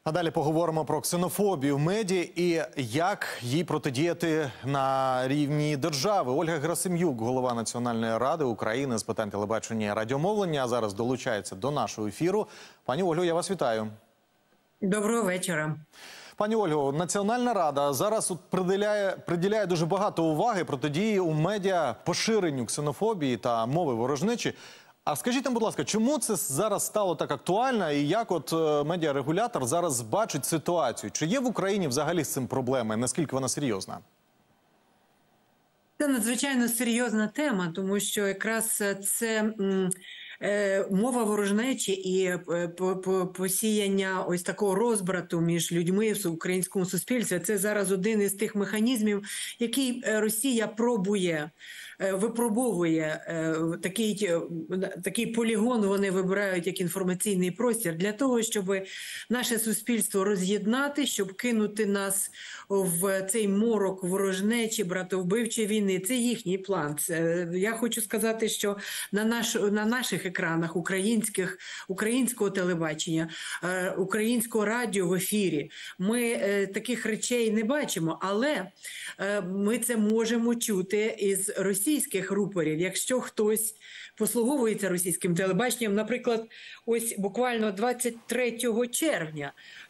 А далі поговоримо про ксенофобію в медіа і як їй протидіяти на рівні держави. Ольга Герасим'юк, голова Національної ради України з питань телебачення і радіомовлення, зараз долучається до нашого ефіру. Пані Ольго, я вас вітаю. Доброго вечора. Пані Ольго, Національна рада зараз приділяє дуже багато уваги протидії у медіа поширенню ксенофобії та мови ворожнечі. А скажіть нам, будь ласка, чому це зараз стало так актуально і як медіарегулятор зараз бачить ситуацію? Чи є в Україні взагалі з цим проблеми? Наскільки вона серйозна? Це надзвичайно серйозна тема, тому що якраз це мова ворожнечі і посіяння ось такого розбрату між людьми в українському суспільстві. Це зараз один із тих механізмів, який Росія випробовує. Такий полігон вони вибирають як інформаційний простір для того, щоб наше суспільство роз'єднати, щоб кинути нас в цей морок ворожнечі, братовбивчої війни. Це їхній план. Я хочу сказати, що на наших екранах українського телебачення, українського радіо в ефірі ми таких речей не бачимо, але ми це можемо чути із російських рупорів. Якщо хтось послуговується російським телебаченням, наприклад, ось буквально 23 червня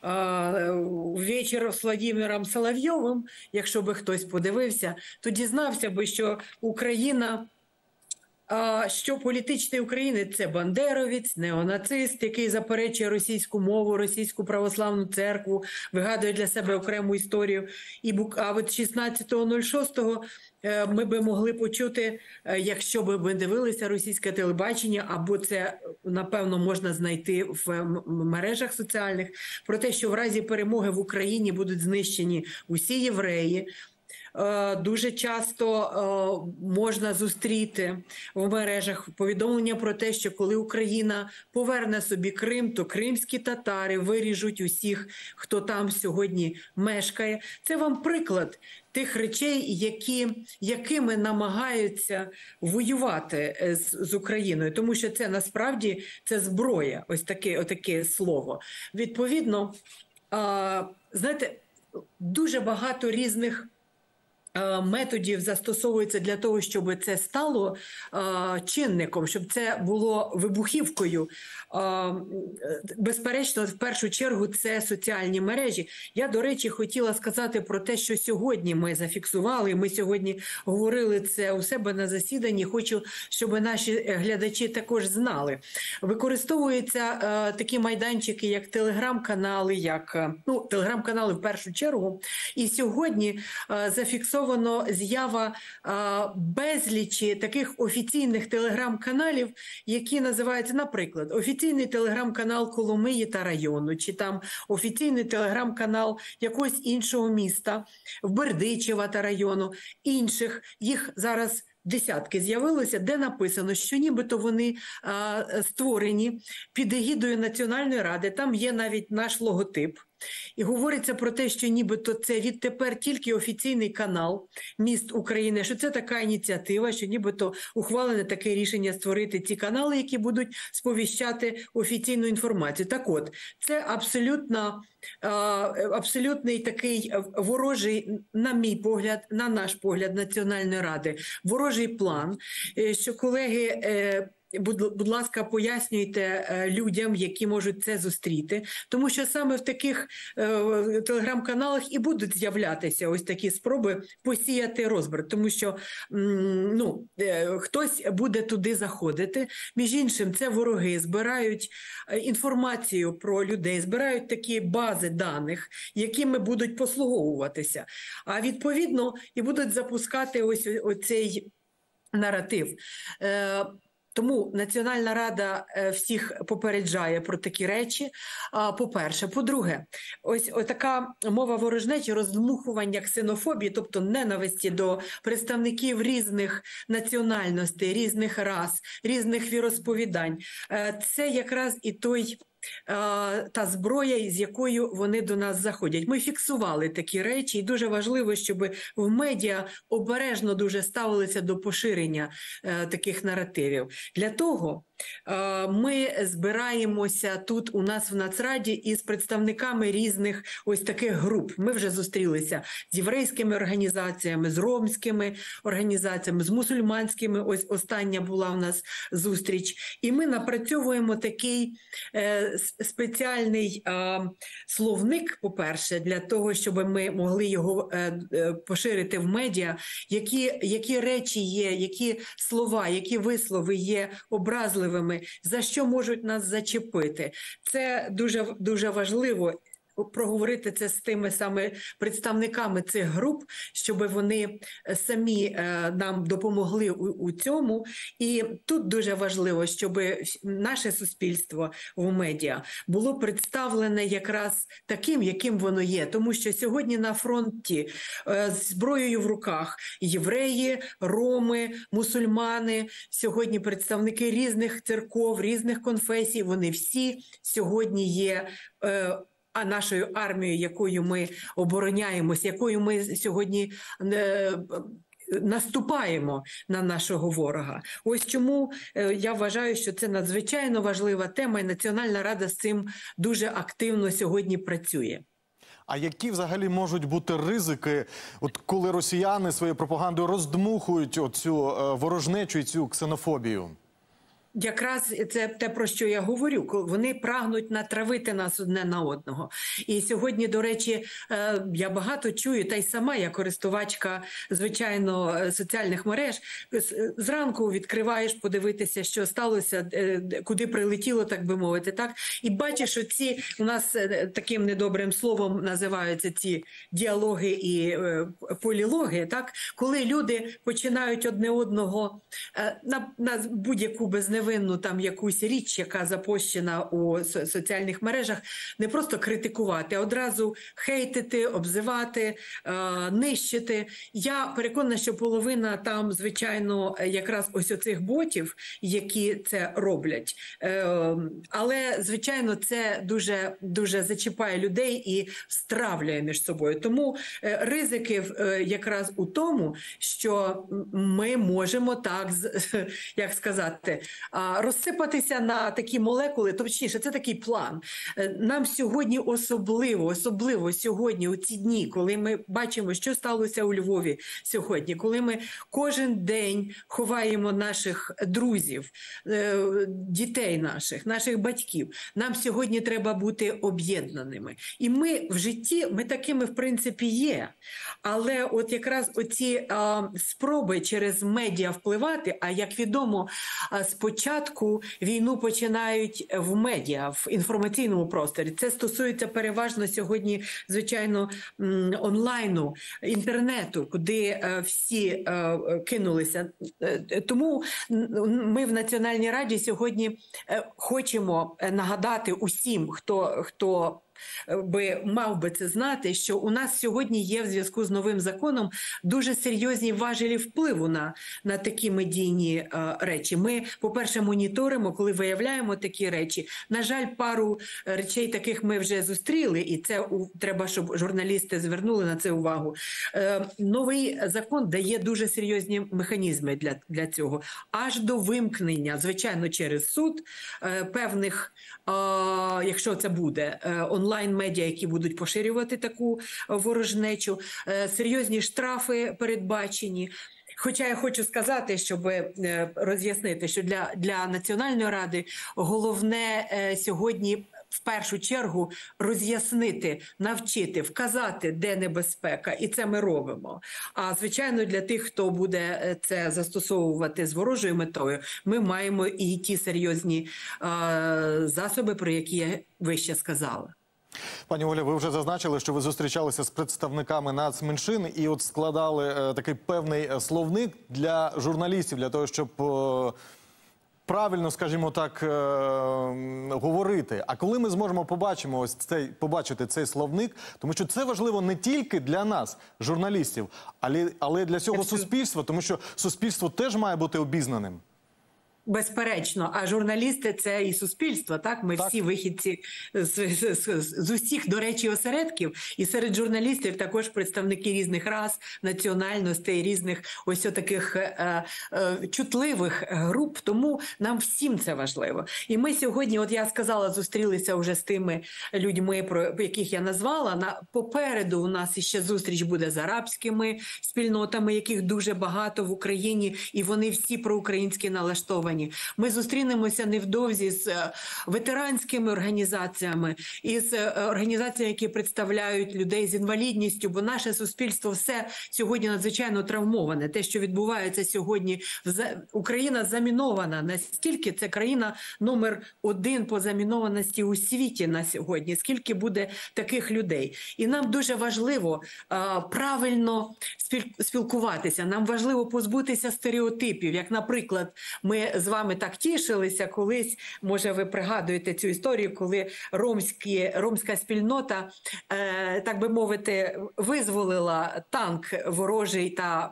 вечір з Владимиром Соловйовим, якщо би хтось подивився, то дізнався би, що Україна, що політичний українець – це бандеровець, неонацист, який заперечує російську мову, російську православну церкву, вигадує для себе окрему історію. А от 16.06 ми би могли почути, якщо б ми дивилися російське телебачення, або це, напевно, можна знайти в мережах соціальних, про те, що в разі перемоги в Україні будуть знищені усі євреї. Дуже часто можна зустріти в мережах повідомлення про те, що коли Україна поверне собі Крим, то кримські татари виріжуть усіх, хто там сьогодні мешкає. Це вам приклад тих речей, якими намагаються воювати з Україною. Тому що це насправді це зброя, ось таке слово. Відповідно, знаєте, дуже багато різних методів застосовується для того, щоб це стало чинником, щоб це було вибухівкою. Безперечно, в першу чергу, це соціальні мережі. Я, до речі, хотіла сказати про те, що сьогодні ми зафіксували, ми сьогодні говорили це у себе на засіданні. Хочу, щоб наші глядачі також знали. Використовуються такі майданчики, як телеграм-канали, телеграм-канали в першу чергу. І сьогодні зафіксовано з'ява безлічі таких офіційних телеграм-каналів, які називаються, наприклад, офіційний телеграм-канал Коломиї та району, чи там офіційний телеграм-канал якогось іншого міста, в Бердичева та району, інших. Їх зараз десятки з'явилося, де написано, що нібито вони створені під егідою Національної ради. Там є навіть наш логотип. І говориться про те, що нібито це відтепер тільки офіційний канал міст України, що це така ініціатива, що нібито ухвалене таке рішення створити ці канали, які будуть сповіщати офіційну інформацію. Так от, це абсолютний такий ворожий, на мій погляд, на наш погляд Національної ради, ворожий план, що колеги... Будь ласка, пояснюйте людям, які можуть це зустріти, тому що саме в таких телеграм-каналах і будуть з'являтися ось такі спроби посіяти розбрат, тому що хтось буде туди заходити. Між іншим, це вороги збирають інформацію про людей, збирають такі бази даних, якими будуть послуговуватися, а відповідно і будуть запускати ось оцей наратив. Тому Національна рада всіх попереджає про такі речі, по-перше. По-друге, ось така мова ворожнечі, роздмухування ксенофобії, тобто ненависті до представників різних національностей, різних рас, різних віросповідань. Це якраз і та зброя, з якою вони до нас заходять. Ми фіксували такі речі, і дуже важливо, щоб в медіа обережно дуже ставилися до поширення таких наративів. Для того, ми збираємося тут у нас в Нацраді із представниками різних ось таких груп. Ми вже зустрілися з єврейськими організаціями, з ромськими організаціями, з мусульманськими. Ось остання була у нас зустріч. І ми напрацьовуємо такий спеціальний словник, по-перше, для того, щоб ми могли його поширити в медіа, які речі є, які слова, які вислови є образливими, за що можуть нас зачепити. Це дуже, дуже важливо. Проговорити це з тими саме представниками цих груп, щоб вони самі нам допомогли у цьому. І тут дуже важливо, щоб наше суспільство в медіа було представлене якраз таким, яким воно є. Тому що сьогодні на фронті з зброєю в руках євреї, роми, мусульмани, сьогодні представники різних церков, різних конфесій, вони всі сьогодні є нашою армією, якою ми обороняємось, якою ми сьогодні наступаємо на нашого ворога. Ось чому я вважаю, що це надзвичайно важлива тема, і Національна рада з цим дуже активно сьогодні працює. А які взагалі можуть бути ризики, от коли росіяни своєю пропагандою роздмухують оцю ворожнечу і цю ксенофобію? Якраз це те, про що я говорю. Вони прагнуть натравити нас одне на одного. І сьогодні, до речі, я багато чую, та й сама я користувачка, звичайно, соціальних мереж. Зранку відкриваєш подивитися, що сталося, куди прилетіло, так би мовити, так? І бачиш, що ці у нас таким недобрим словом називаються ці діалоги і полілоги, так? Коли люди починають одне одного на будь-яку безневинну там якусь річ, яка запущена у соціальних мережах, не просто критикувати, а одразу хейтити, обзивати, нищити. Я переконана, що половина там, звичайно, якраз ось оцих ботів, які це роблять. Але, звичайно, це дуже, дуже зачіпає людей і стравлює між собою. Тому ризики якраз у тому, що ми можемо так, як сказати, розсипатися на такі молекули, точніше, це такий план. Нам сьогодні особливо сьогодні, у ці дні, коли ми бачимо, що сталося у Львові сьогодні, коли ми кожен день ховаємо наших друзів, дітей наших батьків, нам сьогодні треба бути об'єднаними. І ми в житті, ми такими, в принципі, є. Але от якраз оці спроби через медіа впливати, а як відомо, спочатку війну починають в медіа, в інформаційному просторі. Це стосується переважно сьогодні, звичайно, онлайну, інтернету, куди всі кинулися. Тому ми в Національній раді сьогодні хочемо нагадати усім, хто мав би це знати, що у нас сьогодні є в зв'язку з новим законом дуже серйозні важелі впливу на такі медійні речі. Ми, по-перше, моніторимо, коли виявляємо такі речі. На жаль, пару речей таких ми вже зустріли, і це треба, щоб журналісти звернули на це увагу. Новий закон дає дуже серйозні механізми для цього. Аж до вимкнення, звичайно, через суд певних, якщо це буде, онлайн-медіа, які будуть поширювати таку ворожнечу, серйозні штрафи передбачені. Хоча я хочу сказати, щоб роз'яснити, що для Національної ради головне сьогодні в першу чергу роз'яснити, навчити, вказати, де небезпека, і це ми робимо. А, звичайно, для тих, хто буде це застосовувати з ворожою метою, ми маємо і ті серйозні засоби, про які я вище сказала. Пані Оля, ви вже зазначили, що ви зустрічалися з представниками нацменшин і от складали такий певний словник для журналістів, для того, щоб правильно, скажімо так, говорити. А коли ми зможемо побачити цей словник, тому що це важливо не тільки для нас, журналістів, але й для всього суспільства, тому що суспільство теж має бути обізнаним. Безперечно, а журналісти – це і суспільство, так? Ми Так. всі вихідці з усіх, до речі, осередків. І серед журналістів також представники різних рас, національностей, різних ось таких чутливих груп. Тому нам всім це важливо. І ми сьогодні, от я сказала, зустрілися вже з тими людьми, про яких я назвала. Попереду у нас іще зустріч буде з арабськими спільнотами, яких дуже багато в Україні, і вони всі проукраїнські налаштовані. Ми зустрінемося невдовзі з ветеранськими організаціями і з організаціями, які представляють людей з інвалідністю, бо наше суспільство все сьогодні надзвичайно травмоване. Те, що відбувається сьогодні, Україна замінована. Настільки це країна номер 1 по замінованості у світі на сьогодні. Скільки буде таких людей? І нам дуже важливо правильно спілкуватися. Нам важливо позбутися стереотипів. Як, наприклад, ми з вами так тішилися колись, може ви пригадуєте цю історію, коли ромська спільнота, так би мовити, визволила танк ворожий та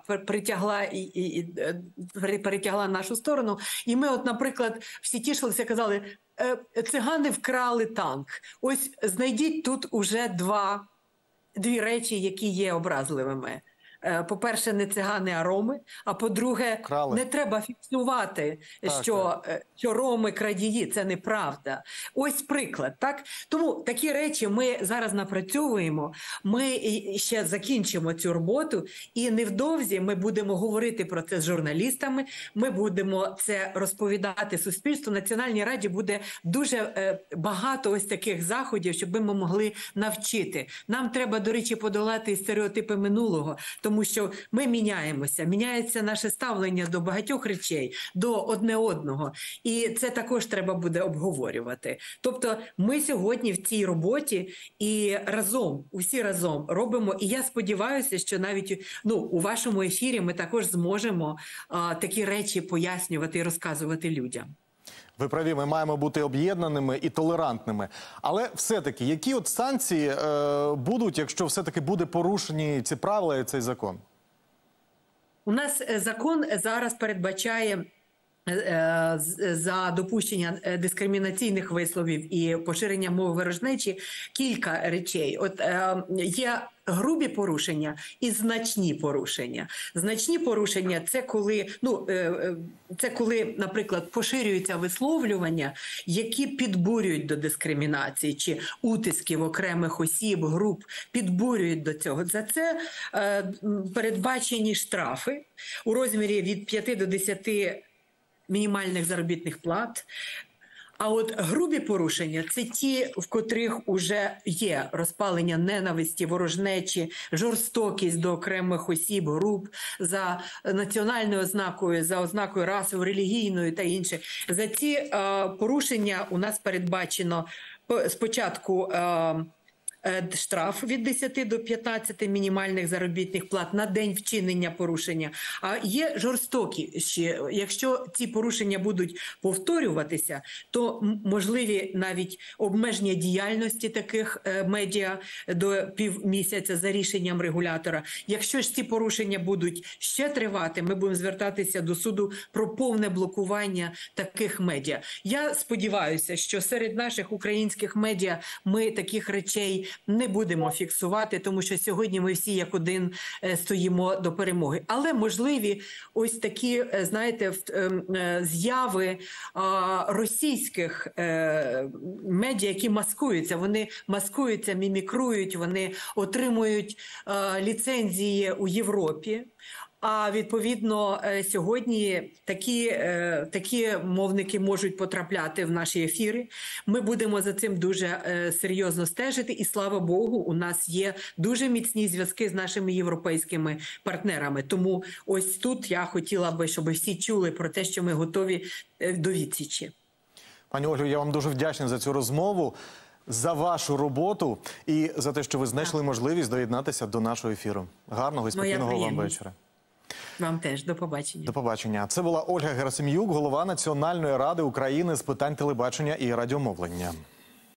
перетягла нашу сторону. І ми, от, наприклад, всі тішилися, казали, цигани вкрали танк. Ось знайдіть тут уже дві речі, які є образливими. По-перше, не цигани, а роми. А по-друге, не треба фіксувати, що роми крадії. Це неправда. Ось приклад, так? Тому такі речі ми зараз напрацьовуємо. Ми ще закінчимо цю роботу. І невдовзі ми будемо говорити про це з журналістами. Ми будемо це розповідати суспільству. Національній раді буде дуже багато ось таких заходів, щоб ми могли навчити. Нам треба, до речі, подолати стереотипи минулого. Тому що ми міняємося, міняється наше ставлення до багатьох речей, до одне одного. І це також треба буде обговорювати. Тобто ми сьогодні в цій роботі і разом, усі разом робимо. І я сподіваюся, що навіть у вашому ефірі ми також зможемо такі речі пояснювати і розказувати людям. Ви праві, ми маємо бути об'єднаними і толерантними. Але все-таки, які от санкції будуть, якщо все-таки буде порушені ці правила і цей закон? У нас закон зараз передбачає за допущення дискримінаційних висловів і поширення мови ворожнечі кілька речей. От є грубі порушення і значні порушення. Значні порушення – це коли, наприклад, поширюються висловлювання, які підбурюють до дискримінації чи утисків окремих осіб, груп, підбурюють до цього. За це передбачені штрафи у розмірі від 5 до 10 мінімальних заробітних плат. А от грубі порушення – це ті, в котрих уже є розпалення ненависті, ворожнечі, жорстокість до окремих осіб, груп, за національною ознакою, за ознакою расовою, релігійною та інше. За ці порушення у нас передбачено спочатку штраф від 10 до 15 мінімальних заробітних плат на день вчинення порушення. А є жорстокіші. Якщо ці порушення будуть повторюватися, то можливі навіть обмеження діяльності таких медіа до півмісяця за рішенням регулятора. Якщо ж ці порушення будуть ще тривати, ми будемо звертатися до суду про повне блокування таких медіа. Я сподіваюся, що серед наших українських медіа ми таких речей не будемо фіксувати, тому що сьогодні ми всі як один стоїмо до перемоги. Але можливі ось такі, знаєте, зяви російських медіа, які маскуються. Вони маскуються, мімікрують, вони отримують ліцензії у Європі. А відповідно сьогодні такі мовники можуть потрапляти в наші ефіри. Ми будемо за цим дуже серйозно стежити. І слава Богу, у нас є дуже міцні зв'язки з нашими європейськими партнерами. Тому ось тут я хотіла би, щоб всі чули про те, що ми готові до відсічі. Пані Ольго, я вам дуже вдячний за цю розмову, за вашу роботу і за те, що ви знайшли можливість доєднатися до нашого ефіру. Гарного і спокійного вам вечора. Вам теж. До побачення. До побачення. Це була Ольга Герасим'юк, голова Національної ради України з питань телебачення і радіомовлення.